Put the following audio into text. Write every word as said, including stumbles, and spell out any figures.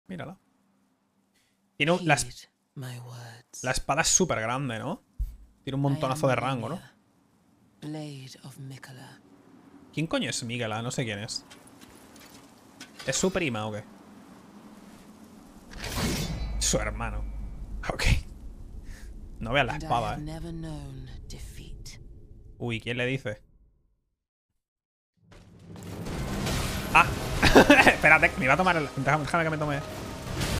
Mírala. Tiene un, la, es- la espada es súper grande, ¿no? Tiene un montonazo de rango, ¿no? ¿Quién coño es Migala? No sé quién es. ¿Es su prima o qué? Su hermano. Ok. No veas la espada, eh. Uy, ¿quién le dice? Ah. Espérate, me iba a tomar el... Déjame, déjame que me tome...